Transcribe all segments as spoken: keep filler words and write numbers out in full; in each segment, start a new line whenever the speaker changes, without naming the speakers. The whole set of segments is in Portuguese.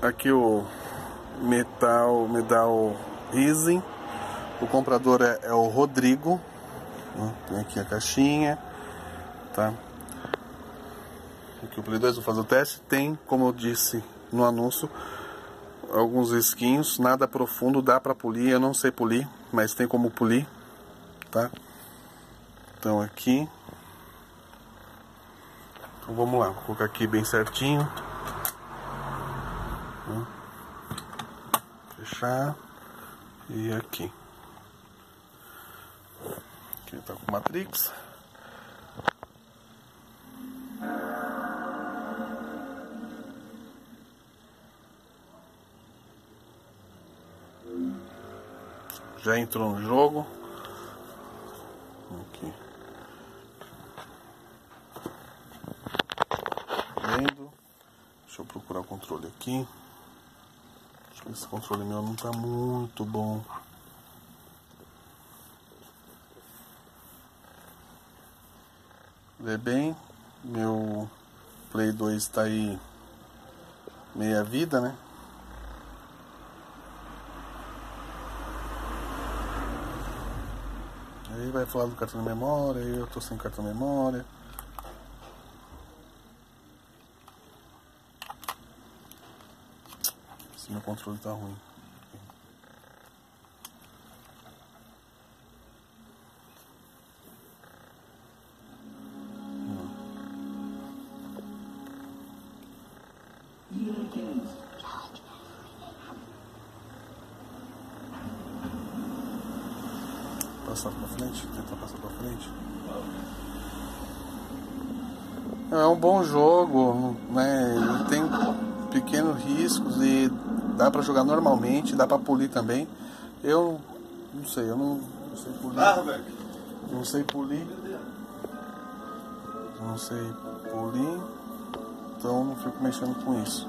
Aqui o metal, medal Rising. O comprador é, é o Rodrigo. Tem aqui a caixinha, tá? Aqui o Play dois, vou fazer o teste. Tem, como eu disse no anúncio, alguns risquinhos, nada profundo, dá pra polir. Eu não sei polir, mas tem como polir, tá? Então aqui, então vamos lá, vou colocar aqui bem certinho, fechar, e aqui, aqui tá com Matrix. Já entrou no jogo. Aqui. Vendo. Deixa eu procurar o controle aqui. Acho que esse controle meu não tá muito bom. Vê bem, meu Play dois tá aí meia vida, né? Aí vai falar do cartão de memória, aí eu tô sem cartão de memória. Esse meu controle tá ruim. Passar pra frente, tentar passar pra frente. É um bom jogo, né? Ele tem pequenos riscos e dá pra jogar normalmente, dá pra polir também. Eu não sei, eu não, não sei polir. Não sei polir. Não sei polir. Então não fico mexendo com isso.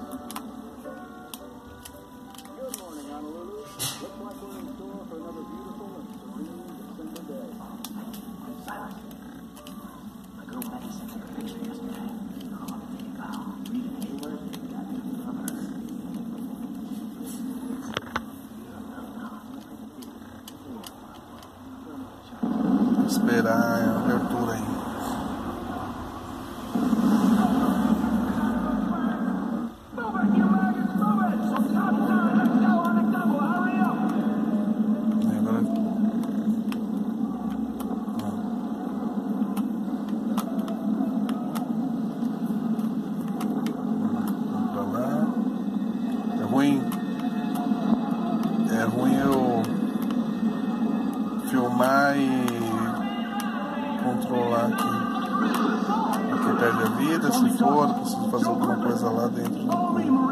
Esperar a abertura aí. Agora... Vamos pra lá. É ruim. É ruim eu filmar e controlar aqui. Aqui perde a vida, se for, preciso fazer alguma coisa lá dentro do coelho.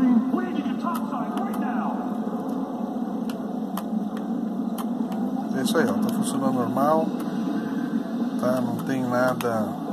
É isso aí, ó, tá funcionando normal, tá? Não tem nada